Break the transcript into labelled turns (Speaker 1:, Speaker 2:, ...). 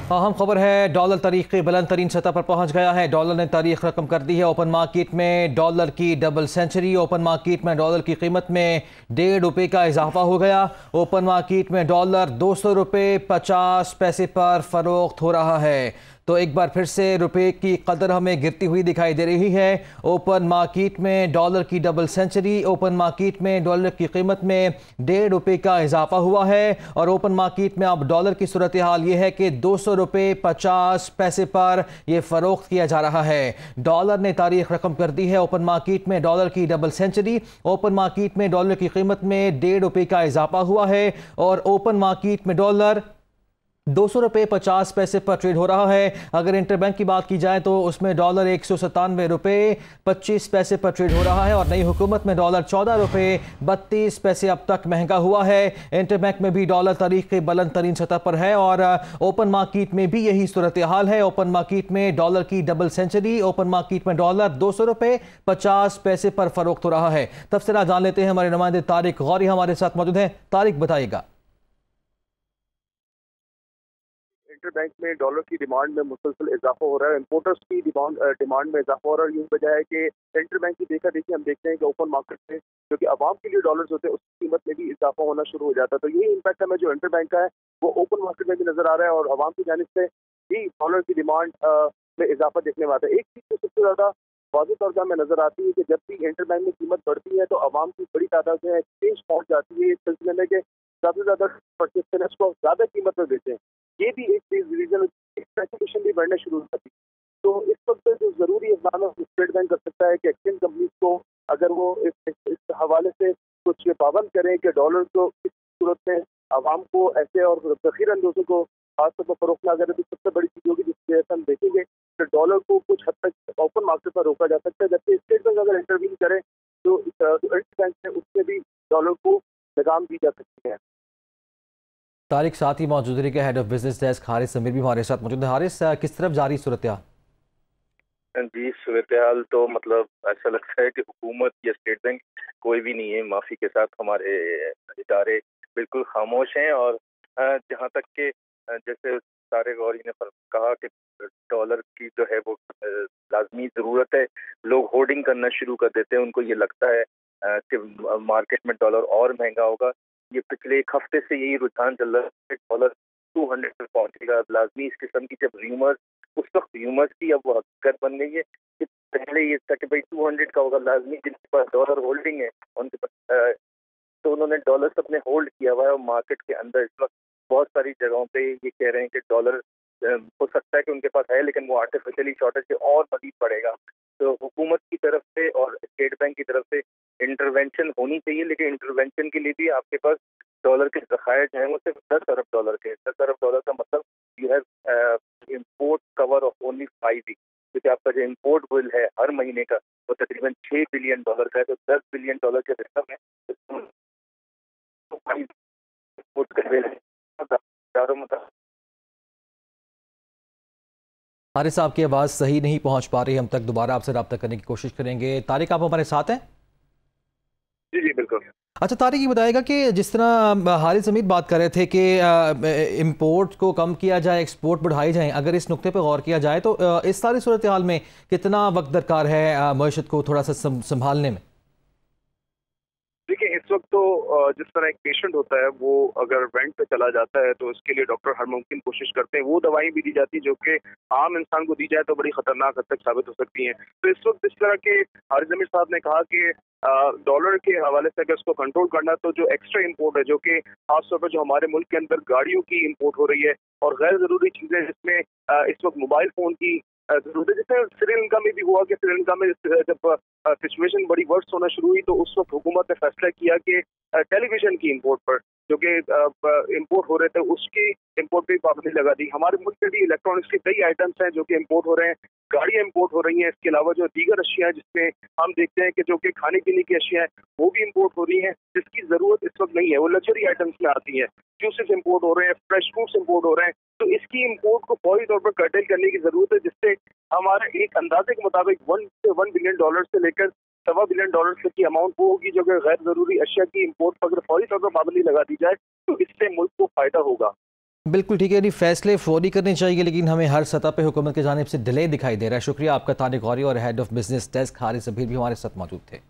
Speaker 1: अहम खबर है, डॉलर तारीख की बुलंद तरीन सतह पर पहुंच गया है। डॉलर ने तारीख रकम कर दी है। ओपन मार्केट में डॉलर की डबल सेंचुरी। ओपन मार्केट में डॉलर की कीमत में ₹1.5 का इजाफा हो गया। ओपन मार्केट में डॉलर ₹200.50 पर फरोख्त हो रहा है। तो एक बार फिर से रुपए की कदर हमें गिरती हुई दिखाई दे रही है। ओपन मार्केट में डॉलर की डबल सेंचुरी। ओपन मार्केट में डॉलर की कीमत में ₹1.5 का इजाफा हुआ है और ओपन मार्केट में अब डॉलर की सूरत हाल ये है कि ₹200.50 पर यह फरोख्त किया जा रहा है। डॉलर ने तारीख रकम कर दी है। ओपन मार्केट में डॉलर की डबल सेंचुरी। ओपन मार्केट में डॉलर की कीमत में ₹1.5 का इजाफा हुआ है और ओपन मार्केट में डॉलर ₹200.50 पर ट्रेड हो रहा है। अगर इंटरबैंक की बात की जाए तो उसमें डॉलर ₹197.25 पर ट्रेड हो रहा है और नई हुकूमत में डॉलर ₹14.32 अब तक महंगा हुआ है। इंटरबैंक में भी डॉलर तारीख की बुलंद तरीन सतह पर है और ओपन मार्केट में भी यही सूरत हाल है। ओपन मार्केट में डॉलर की डबल सेंचुरी। ओपन मार्केट में डॉलर ₹200.50 पर फरोख्त हो रहा है। तफसीलात जान लेते हैं, हमारे नुमाइंदे तारिक गौरी हमारे साथ मौजूद हैं। तारिक, बताइएगा।
Speaker 2: बैंक में डॉलर की डिमांड में मुसलसल इजाफा हो रहा है। इंपोर्टर्स की डिमांड में इजाफा हो रहा है। यूं वजह है कि सेंट्रल बैंक की देखा देखी हम देखते हैं कि ओपन मार्केट में जो कि आवाम के लिए डॉलर्स होते हैं उसकी कीमत में भी इजाफा होना शुरू हो जाता है। तो यही इम्पैक्ट हमें जो इंटर बैंक का है वो ओपन मार्केट में भी नजर आ रहा है और आवाम की जानिब से भी डॉलर की डिमांड में इजाफा देखने में आता है। एक चीज तो सबसे ज्यादा वाज़ेह तौर पर हमें नजर आती है कि जब भी इंटर बैंक में कीमत बढ़ती है तो आवाम की बड़ी तादाद में एक्सचेंज पहुंच जाती है इस सिलसिले में कि ज्यादा से ज्यादा परचेज करें, उसको ज्यादा कीमत में बेचें। ये भी एक चीज रीजन स्पेकुलेशन भी बढ़ने शुरू हो जाती है। तो इस वक्त जो जरूरी इकदाम स्टेट बैंक कर सकता है कि एक्सचेंज कंपनीज को अगर वो इस हवाले से कुछ पाबंद करें कि डॉलर को इस सूरत में आवाम को ऐसे और जखीर अंदोजों को खासतौर पर फरोख्त ना करें तो सबसे बड़ी चीज होगी जिससे हम देखेंगे कि डॉलर को कुछ हद तक ओपन मार्केट पर रोका जा सकता है। जबकि स्टेट बैंक अगर इंटरवीन करे तो इंटर बैंक से उससे भी डॉलर को लगाम दी जा सकती है।
Speaker 1: तारिक, साथ ही मौजूदगी के head of business desk Haris Sameer भी हमारे साथ मौजूद है। हारिस, किस तरफ जारी सूरत हाल?
Speaker 3: जी, सूरत हाल तो मतलब ऐसा लगता है कि हुकूमत या स्टेट बैंक कोई भी नहीं है। माफी के साथ हमारे इदारे बिल्कुल खामोश हैं और जहाँ तक के जैसे सारे गौरी ने कहा कि डॉलर की जो है वो लाजमी ज़रूरत है, लोग होर्डिंग करना शुरू कर देते हैं। उनको ये लगता है कि मार्केट में डॉलर और महंगा होगा। ये पिछले एक हफ्ते से यही रुझान चल रहा है, डॉलर 200 पर पहुंचेगा लाजमी। इस किस्म की जब र्यूमर्स, उस वक्त र्यूमर्स की अब वो हकीकत बन गई है कि पहले ये था कि भाई 200 का होगा लाजमी, जिनके पास डॉलर होल्डिंग है उनके पास, तो उन्होंने डॉलर्स अपने होल्ड किया हुआ है। और मार्केट के अंदर इस वक्त बहुत सारी जगहों पे ये कह रहे हैं कि डॉलर हो सकता है कि उनके पास है लेकिन वो आर्टिफिशियली शॉर्टेज से और मजीद बढ़ेगा। तो हुकूमत की तरफ से और स्टेट बैंक की तरफ से इंटरवेंशन होनी चाहिए, लेकिन इंटरवेंशन के लिए भी आपके पास डॉलर के ज़खायर जो हैं वो सिर्फ $10 अरब के। $10 अरब का मतलब you have import cover of only 5 week, क्योंकि आपका जो इम्पोर्ट बिल है हर महीने का वो तकरीबन $6 बिलियन का है। तो $10 बिलियन के रकम है
Speaker 1: हारिस, आपकी आवाज़ सही नहीं पहुंच पा रही, हम तक दोबारा आपसे रब्ता करने की कोशिश करेंगे। तारिक, आप हमारे साथ हैं?
Speaker 2: जी जी बिल्कुल।
Speaker 1: अच्छा तारिक, ये बताएगा कि जिस तरह हारिस समीर बात कर रहे थे कि इंपोर्ट को कम किया जाए, एक्सपोर्ट बढ़ाई जाए, अगर इस नुक्ते पर गौर किया जाए तो इस सारी सूरत हाल में कितना वक्त दरकार है मईशत को थोड़ा सा संभालने में?
Speaker 2: देखिए, इस वक्त तो जिस तरह एक पेशेंट होता है वो अगर वेंट पे चला जाता है तो उसके लिए डॉक्टर हर मुमकिन कोशिश करते हैं। वो दवाई भी दी जाती है जो कि आम इंसान को दी जाए तो बड़ी खतरनाक हद तक साबित हो सकती हैं। तो इस वक्त जिस तरह के हारिस समीर साहब ने कहा कि डॉलर के हवाले से अगर उसको कंट्रोल करना तो जो एक्स्ट्रा इम्पोर्ट है, जो कि खासतौर पर जो हमारे मुल्क के अंदर गाड़ियों की इम्पोर्ट हो रही है और गैर जरूरी चीजें जिसमें इस वक्त मोबाइल फोन की जरूरत है, जैसे श्रीलंका में भी हुआ कि श्रीलंका में जब सिचुएशन बड़ी वर्स्ट होना शुरू हुई तो उस वक्त हुकूमत ने फैसला किया कि टेलीविजन की इम्पोर्ट पर जो कि इम्पोर्ट हो रहे थे उसकी इम्पोर्ट पे पाबंदी लगा दी। हमारे मुल्क में भी इलेक्ट्रॉनिक्स के कई आइटम्स हैं जो कि इम्पोर्ट हो रहे हैं, गाड़ियां इम्पोर्ट हो रही हैं। इसके अलावा जो दीगर अशिया हैं जिसमें हम देखते हैं कि जो कि खाने पीने की अशिया हैं वो भी इम्पोर्ट हो रही हैं, जिसकी जरूरत इस वक्त नहीं है, वो लग्जरी आइटम्स में आती हैं। जूसेस इम्पोर्ट हो रहे हैं, फ्रेश फ्रूट्स इम्पोर्ट हो रहे हैं। तो इसकी इम्पोर्ट को फौरी तौर पर कर्टेल करने की जरूरत है, जिससे हमारे एक अंदाजे के मुताबिक $1 बिलियन से लेकर $1.25 बिलियन तक की अमाउंट वो होगी जो कि गैर जरूरी अशिया की इम्पोर्ट पर अगर फौरी तौर पर पाबंदी लगा दी जाए तो इससे मुल्क को फायदा होगा।
Speaker 1: बिल्कुल ठीक है, नहीं फैसले फौरी करने चाहिए, लेकिन हमें हर सतह पे हुकूमत की जानिब से डिले दिखाई दे रहा है। शुक्रिया आपका। तारिक गौरी और head of business desk Haris Zabir भी हमारे साथ मौजूद थे।